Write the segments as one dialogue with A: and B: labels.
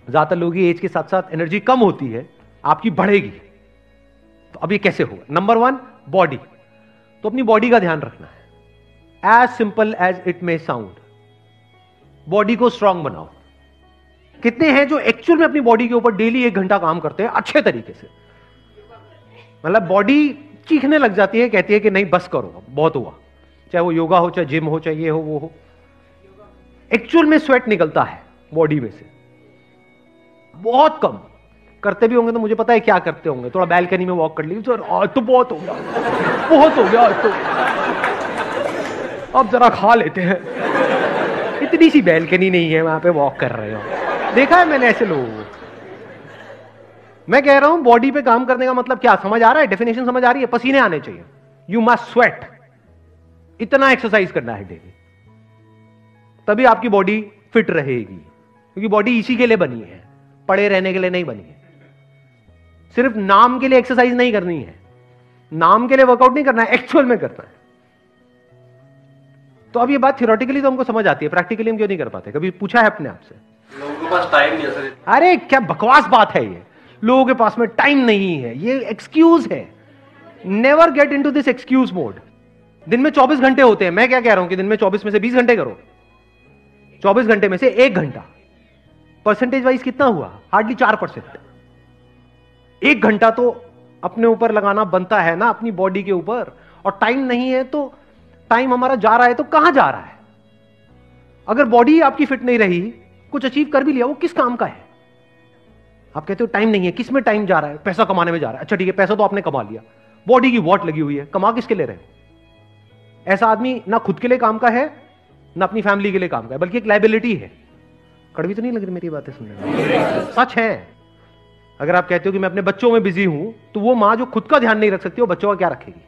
A: ज्यादातर लोगों की एज के साथ साथ एनर्जी कम होती है, आपकी बढ़ेगी। तो अब ये कैसे होगा? Number 1 body. तो अपनी बॉडी का ध्यान रखना है, as simple as it may sound. Body को स्ट्रांग बनाओ। कितने हैं जो एक्चुअल में अपनी बॉडी के ऊपर डेली 1 घंटा काम करते हैं अच्छे तरीके से? मतलब बॉडी चीखने लग जाती है, कहती है कि नहीं बस करो, बहुत हुआ। चाहे वो योगा हो, चाहे जिम हो, चाहे ये हो वो हो। एक्चुअल में स्वेट निकलता है बॉडी में से, बहुत कम। करते भी होंगे तो मुझे पता है क्या करते होंगे, थोड़ा बैल्कनी में वॉक कर ली, तो आज तो बहुत हो गया, बहुत हो गया आज तो, अब जरा खा लेते हैं। इतनी सी बैल्कनी नहीं है, वहां पे वॉक कर रहे हो। देखा है मैंने ऐसे लोगों को। मैं कह रहा हूं बॉडी पे काम करने का मतलब क्या, समझ आ रहा है? डेफिनेशन समझ आ रही है? पसीने आने चाहिए, यू मस्ट स्वेट। इतना एक्सरसाइज करना है डेली, तभी आपकी बॉडी फिट रहेगी। क्योंकि बॉडी इसी के लिए बनी है, पड़े रहने के लिए नहीं बनी है। सिर्फ नाम के लिए एक्सरसाइज नहीं करनी है, नाम के लिए वर्कआउट नहीं करना है, एक्चुअल में करना है। तो अब ये बात थियोरेटिकली तो हमको समझ आती है, प्रैक्टिकली हम क्यों नहीं कर पाते? कभी पूछा है अपने आप से?
B: लोगों के पास टाइम नहीं है सर।
A: अरे क्या बकवास बात है ये, लोगों के पास में टाइम नहीं है, ये एक्सक्यूज है। Never get into this excuse mode. दिन में 24 घंटे होते हैं, मैं क्या कह रहा हूं कि दिन में 24 में से 20 घंटे करो। 24 घंटे में से 1 घंटा, परसेंटेज वाइज कितना हुआ? हार्डली 4%। 1 घंटा तो अपने ऊपर लगाना बनता है ना, अपनी बॉडी के ऊपर। और टाइम नहीं है तो टाइम हमारा जा रहा है तो कहां जा रहा है? अगर बॉडी आपकी फिट नहीं रही, कुछ अचीव कर भी लिया, वो किस काम का है? आप कहते हो टाइम नहीं है, किस में टाइम जा रहा है? पैसा कमाने में जा रहा है। अच्छा ठीक है, पैसा तो आपने कमा लिया, बॉडी की वॉट लगी हुई है, कमा किसके ले रहे हो? ऐसा आदमी ना खुद के लिए काम का है, ना अपनी फैमिली के लिए काम का है, बल्कि एक लायबिलिटी है। कड़वी तो नहीं लग रही मेरी बातें सुनने में? सच है। अगर आप कहते हो कि मैं अपने बच्चों में बिजी हूं, तो वो मां जो खुद का ध्यान नहीं रख सकती, वो बच्चों का क्या रखेगी?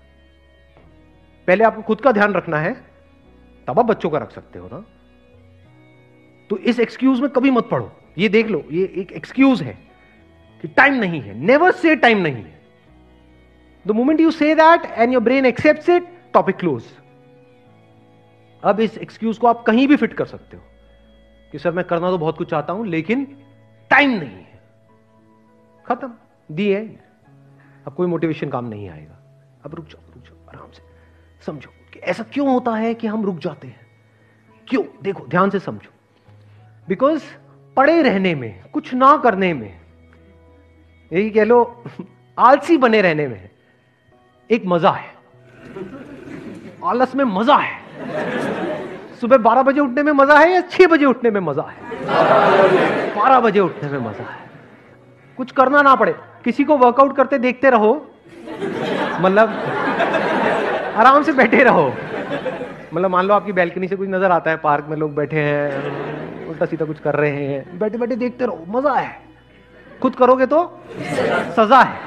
A: पहले आपको खुद का ध्यान रखना है, तब आप बच्चों का रख सकते हो ना। तो इस एक्सक्यूज में कभी मत पड़ो। ये देख लो, ये एक एक्सक्यूज है कि टाइम नहीं है। नेवर से टाइम नहीं है। The moment you say that and your brain accepts it, topic close. अब इस एक्सक्यूज को आप कहीं भी फिट कर सकते हो कि सर मैं करना तो बहुत कुछ चाहता हूं लेकिन टाइम नहीं है। खत्म, दी एंड। अब कोई मोटिवेशन काम नहीं आएगा। अब रुक जाओ आराम से, समझो कि ऐसा क्यों होता है कि हम रुक जाते हैं। क्यों? देखो ध्यान से समझो। बिकॉज पड़े रहने में, कुछ ना करने में, यही कह लो आलसी बने रहने में एक मजा है। आलस में मजा है। सुबह 12 बजे उठने में मजा है या 6 बजे उठने में मजा है? 12 बजे उठने में मजा है। कुछ करना ना पड़े, किसी को वर्कआउट करते देखते रहो, मतलब आराम से बैठे रहो। मतलब मान लो आपकी बैल्कनी से कुछ नजर आता है, पार्क में लोग बैठे हैं, उल्टा सीधा कुछ कर रहे हैं, बैठे बैठे देखते रहो, मजा है। खुद करोगे तो सजा है।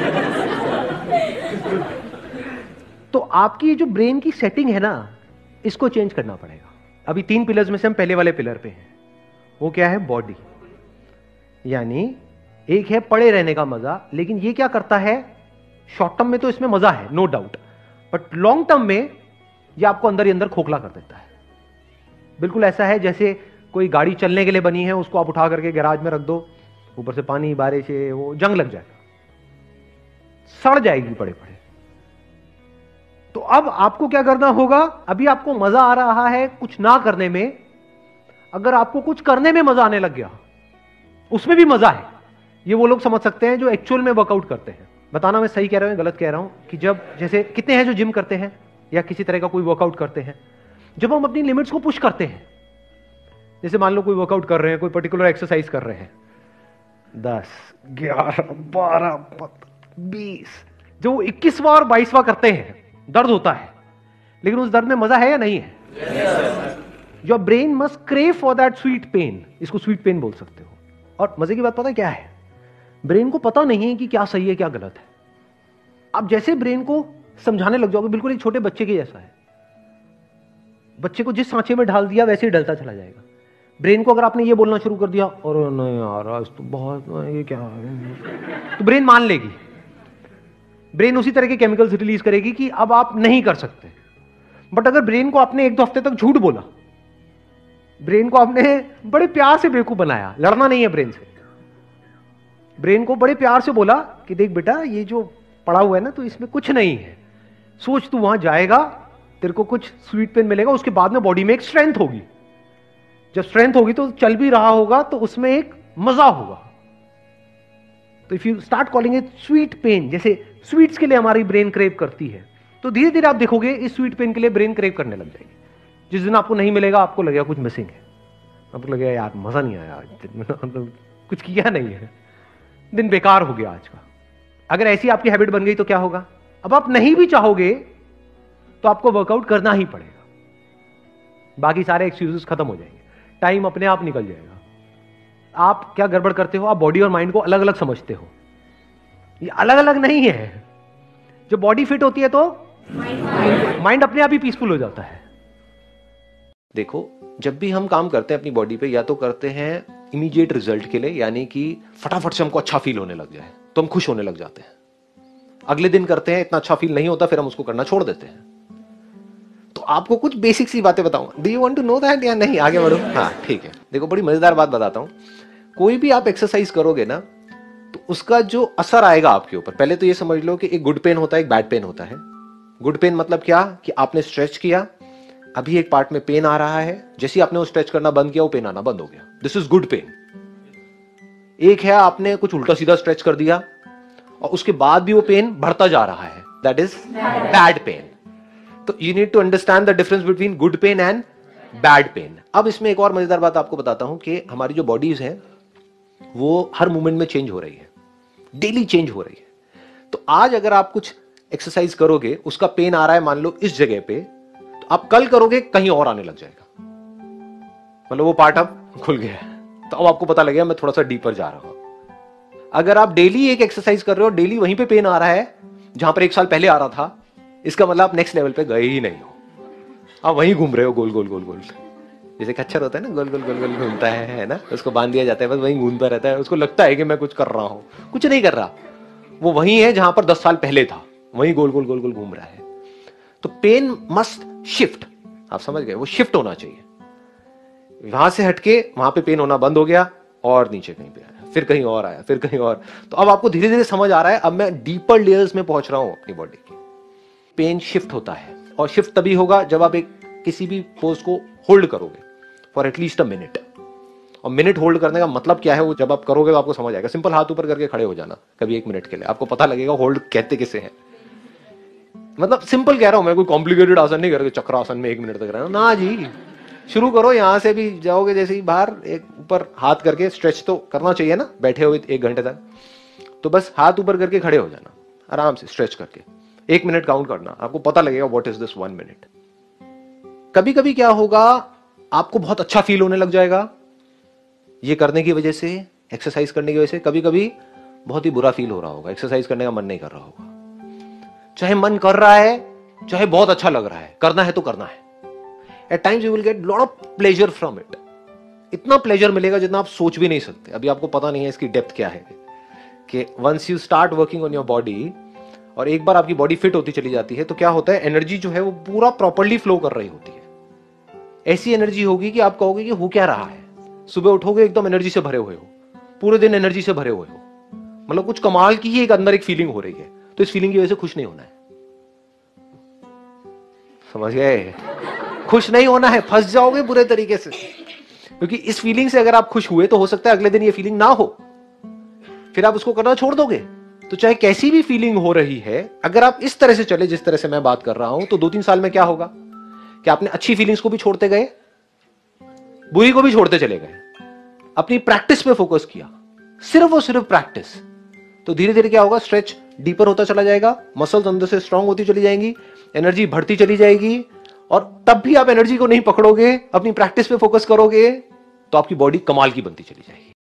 A: तो आपकी जो ब्रेन की सेटिंग है ना, इसको चेंज करना पड़ेगा। अभी 3 पिलर्स में से हम पहले वाले पिलर पे हैं। वो क्या है? बॉडी। यानी एक है पड़े रहने का मजा, लेकिन ये क्या करता है? शॉर्ट टर्म में तो इसमें मजा है, no doubt, but long term में ये आपको अंदर ही अंदर खोखला कर देता है। बिल्कुल ऐसा है जैसे कोई गाड़ी चलने के लिए बनी है, उसको आप उठा करके गैराज में रख दो, ऊपर से पानी बारिश है, वो जंग लग जाएगा, सड़ जाएगी पड़े पड़े। तो अब आपको क्या करना होगा? अभी आपको मजा आ रहा है कुछ ना करने में, अगर आपको कुछ करने में मजा आने लग गया, उसमें भी मजा है। ये वो लोग समझ सकते हैं जो एक्चुअल में वर्कआउट करते हैं। बताना मैं सही कह रहा हूं गलत कह रहा हूं? कि जब जैसे कितने हैं जो जिम करते हैं या किसी तरह का कोई वर्कआउट करते हैं, जब हम अपनी लिमिट्स को पुश करते हैं, जैसे मान लो कोई वर्कआउट कर रहे हैं, कोई पर्टिकुलर एक्सरसाइज कर रहे हैं, 10, 11, 12, 20, जो 21वां और 22वां करते हैं, दर्द होता है, लेकिन उस दर्द में मजा है या नहीं है? Your brain must crave for that sweet pain. इसको स्वीट पेन बोल सकते हो। और मजे की बात पता है क्या है? ब्रेन को पता नहीं है कि क्या सही है क्या गलत है। आप जैसे ब्रेन को समझाने लग जाओगे, बिल्कुल एक छोटे बच्चे के जैसा है। बच्चे को जिस सांचे में ढाल दिया वैसे ही ढलता चला जाएगा। ब्रेन को अगर आपने ये बोलना शुरू कर दिया, और नहीं यार आज तो बहुत, ये क्या है, तो ब्रेन मान लेगी। ब्रेन उसी तरह के केमिकल्स रिलीज करेगी कि अब आप नहीं कर सकते। बट अगर ब्रेन को आपने 1-2 हफ्ते तक झूठ बोला ब्रेन को आपने बड़े प्यार से बेवकूफ बनाया, लड़ना नहीं है ब्रेन से। ब्रेन को बड़े प्यार से बोला कि देख बेटा ये जो पड़ा हुआ है ना, तो इसमें कुछ नहीं है, सोच तू वहां जाएगा, तेरे को कुछ स्वीट पेन मिलेगा, उसके बाद में बॉडी में एक स्ट्रेंथ होगी, जब स्ट्रेंथ होगी तो चल भी रहा होगा तो उसमें एक मजा होगा। तो if you start calling it sweet pain, जैसे स्वीट्स के लिए हमारी ब्रेन क्रेव करती है, तो धीरे धीरे आप देखोगे इस स्वीट पेन के लिए ब्रेन क्रेव करने लग जाएगी। जिस दिन आपको नहीं मिलेगा आपको लगेगा कुछ मिसिंग है, आपको लगेगा यार मजा नहीं आया आज, कुछ किया नहीं है, दिन बेकार हो गया आज का। अगर ऐसी आपकी हैबिट बन गई तो क्या होगा, अब आप नहीं भी चाहोगे तो आपको वर्कआउट करना ही पड़ेगा, बाकी सारे एक्सक्यूजेस खत्म हो जाएंगे, टाइम अपने आप निकल जाएगा। आप क्या गड़बड़ करते हो, आप बॉडी और माइंड को अलग अलग समझते हो, ये अलग अलग नहीं है। जब बॉडी फिट होती है तो माइंड अपने आप ही पीसफुल हो जाता है। देखो, जब भी हम काम करते हैं अपनी बॉडी पे, या तो करते हैं इमीडिएट रिजल्ट के लिए, यानी कि फटाफट से हमको अच्छा फील होने लग जाए तो हम खुश होने लग जाते हैं। अगले दिन करते हैं, इतना अच्छा फील नहीं होता, फिर हम उसको करना छोड़ देते हैं। तो आपको कुछ बेसिक सी बातें बताऊंगा, do you want to know that या नहीं, आगे बढ़ो। हाँ ठीक है, देखो बड़ी मजेदार बात बताता हूं। कोई भी आप एक्सरसाइज करोगे ना, तो उसका जो असर आएगा आपके ऊपर, पहले तो ये समझ लो कि एक गुड पेन होता है, एक बैड पेन होता है। गुड पेन मतलब क्या, कि आपने स्ट्रेच किया, अभी एक पार्ट में पेन आ रहा है, जैसे ही आपने वो स्ट्रेच करना बंद किया वो पेन आना बंद हो गया, दिस इज गुड पेन। एक है आपने कुछ उल्टा सीधा स्ट्रेच कर दिया और उसके बाद भी वो पेन बढ़ता जा रहा है, दैट इज बैड पेन। तो you need to understand the difference between good pain and bad pain. अब इसमें एक और मजेदार बात आपको बताता हूं कि हमारी जो बॉडीज है वो हर मोमेंट में चेंज हो रही है, डेली चेंज हो रही है। तो आज अगर आप कुछ एक्सरसाइज करोगे, उसका पेन आ रहा है मान लो इस जगह पे, तो आप कल करोगे कहीं और आने लग जाएगा, मतलब वो पार्ट अब खुल गया है, तो अब आपको पता लगेगा मैं थोड़ा सा डीपर जा रहा हूं। अगर आप डेली एक एक्सरसाइज कर रहे हो, डेली वहीं पे पेन आ रहा है जहां पर एक साल पहले आ रहा था, इसका मतलब आप नेक्स्ट लेवल पे गए ही नहीं हो, आप वहीं घूम रहे हो गोल गोल गोल गोल। जैसे खच्चर होता है ना, गोल गोल गोल गोल घूमता है ना, उसको बांध दिया जाता है, बस वहीं घूमता रहता है, उसको लगता है कि मैं कुछ कर रहा हूं, कुछ नहीं कर रहा, वो वहीं है जहां पर 10 साल पहले था, वहीं गोल गोल गोल गोल घूम रहा है। तो पेन मस्ट शिफ्ट, आप समझ गए, वो शिफ्ट होना चाहिए, वहां से हटके वहां पे पेन होना बंद हो गया और नीचे कहीं पे आया, फिर कहीं और आया, फिर कहीं और। तो अब आपको धीरे धीरे समझ आ रहा है, अब मैं डीपर लेयर्स में पहुंच रहा हूं अपनी बॉडी की। पेन शिफ्ट होता है, और शिफ्ट तभी होगा जब आप एक किसी भी पोज को होल्ड करोगे फॉर एटलीस्ट अ मिनट। और मिनट होल्ड करने का मतलब क्या है, वो जब आप करोगे तो आपको समझ आएगा। सिंपल हाथ ऊपर करके खड़े हो जाना कभी 1 मिनट के लिए, आपको पता लगेगा होल्ड कहते किसे हैं। मतलब सिंपल कह रहा हूं मैं, कोई कॉम्प्लिकेटेड आसन नहीं करके चक्रासन में 1 मिनट तक रहना ना जी। शुरू करो, यहां से भी जाओगे जैसे ही बाहर, एक ऊपर हाथ करके स्ट्रेच तो करना चाहिए ना, बैठे हुए 1 घंटे तक, तो बस हाथ ऊपर करके खड़े हो जाना आराम से स्ट्रेच करके, 1 मिनट काउंट करना, आपको पता लगेगा व्हाट इज दिस 1 मिनट। कभी कभी क्या होगा, आपको बहुत अच्छा फील होने लग जाएगा ये करने की वजह से, एक्सरसाइज करने की वजह से। कभी कभी बहुत ही बुरा फील हो रहा होगा, एक्सरसाइज करने का मन नहीं कर रहा होगा, चाहे मन कर रहा है चाहे बहुत अच्छा लग रहा है, करना है तो करना है। At times you will get lot of pleasure from it, इतना प्लेजर मिलेगा जितना आप सोच भी नहीं सकते। अभी आपको पता नहीं है इसकी डेप्थ क्या है, कि once you start working on your body, और एक बार आपकी बॉडी फिट होती चली जाती है, तो क्या होता है, एनर्जी जो है वो पूरा प्रॉपर्ली फ्लो कर रही होती है। ऐसी एनर्जी होगी कि आप कहोगे कि हो क्या रहा है, सुबह उठोगे एकदम एनर्जी से भरे हुए हो, पूरे दिन एनर्जी से भरे हुए हो, मतलब कुछ कमाल की ही एक अंदर एक फीलिंग हो रही है। तो इस फीलिंग की वजह से खुश नहीं होना है, समझ गए, खुश नहीं होना है, फंस जाओगे बुरे तरीके से। क्योंकि इस फीलिंग से अगर आप खुश हुए तो हो सकता है अगले दिन ये फीलिंग ना हो, फिर आप उसको करना छोड़ दोगे। तो चाहे कैसी भी फीलिंग हो रही है, अगर आप इस तरह से चले जिस तरह से मैं बात कर रहा हूं, तो 2-3 साल में क्या होगा कि आपने अच्छी फीलिंग्स को भी छोड़ते गए, बुरी को भी छोड़ते चले गए, अपनी प्रैक्टिस पे फोकस किया, सिर्फ और सिर्फ प्रैक्टिस। तो धीरे धीरे क्या होगा, स्ट्रेच डीपर होता चला जाएगा, मसल्स अंदर से स्ट्रांग होती चली जाएंगी, एनर्जी बढ़ती चली जाएगी, और तब भी आप एनर्जी को नहीं पकड़ोगे, अपनी प्रैक्टिस पे फोकस करोगे, तो आपकी बॉडी कमाल की बनती चली जाएगी।